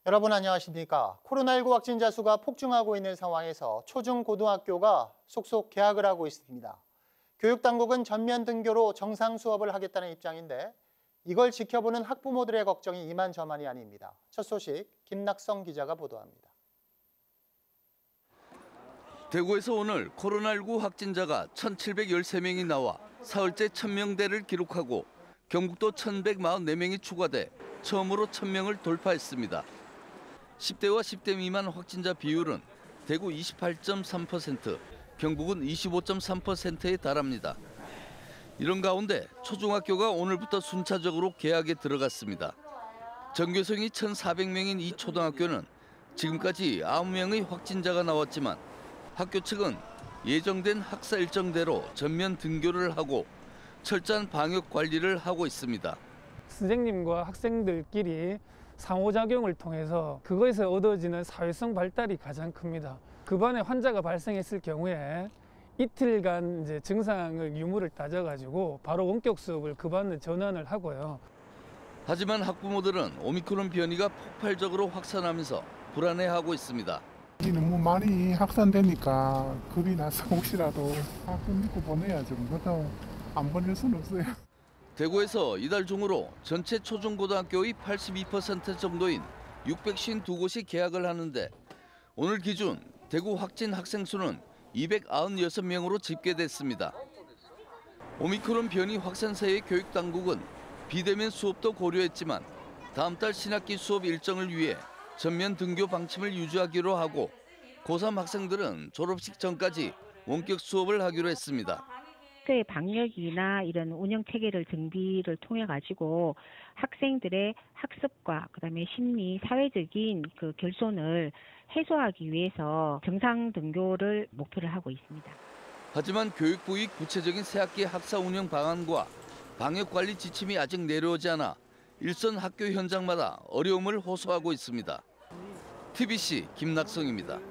여러분 안녕하십니까? 코로나19 확진자 수가 폭증하고 있는 상황에서 초중고등학교가 속속 개학을 하고 있습니다. 교육당국은 전면 등교로 정상 수업을 하겠다는 입장인데 이걸 지켜보는 학부모들의 걱정이 이만저만이 아닙니다. 첫 소식 김낙성 기자가 보도합니다. 대구에서 오늘 코로나19 확진자가 1,713명이 나와 사흘째 1,000명대를 기록하고 경북도 1,144명이 추가돼 처음으로 1,000명을 돌파했습니다. 10대와 10대 미만 확진자 비율은 대구 28.3%, 경북은 25.3%에 달합니다. 이런 가운데 초중학교가 오늘부터 순차적으로 개학에 들어갔습니다. 전교생이 1,400명인 이 초등학교는 지금까지 9명의 확진자가 나왔지만 학교 측은 예정된 학사 일정대로 전면 등교를 하고 철저한 방역 관리를 하고 있습니다. 선생님과 학생들끼리 상호작용을 통해서 그것에서 얻어지는 사회성 발달이 가장 큽니다. 그 반에 환자가 발생했을 경우에 이틀간 증상을 유무를 따져가지고 바로 원격 수업을 그 반으로 전환을 하고요. 하지만 학부모들은 오미크론 변이가 폭발적으로 확산하면서 불안해하고 있습니다. 너무 많이 확산되니까 겁이 나서 혹시라도 학교 믿고 보내야죠. 그래도 안 보낼 수는 없어요. 대구에서 이달 중으로 전체 초중고등학교의 82% 정도인 652곳이 개학을 하는데 오늘 기준 대구 확진 학생 수는 296명으로 집계됐습니다. 오미크론 변이 확산세의 교육당국은 비대면 수업도 고려했지만 다음 달 신학기 수업 일정을 위해 전면 등교 방침을 유지하기로 하고 고3 학생들은 졸업식 전까지 원격 수업을 하기로 했습니다. 학교의 방역이나 이런 운영 체계를 정비를 통해 가지고 학생들의 학습과 그다음에 심리, 사회적인 그 결손을 해소하기 위해서 정상 등교를 목표를 하고 있습니다. 하지만 교육부의 구체적인 새학기 학사 운영 방안과 방역 관리 지침이 아직 내려오지 않아 일선 학교 현장마다 어려움을 호소하고 있습니다. TBC 김낙성입니다.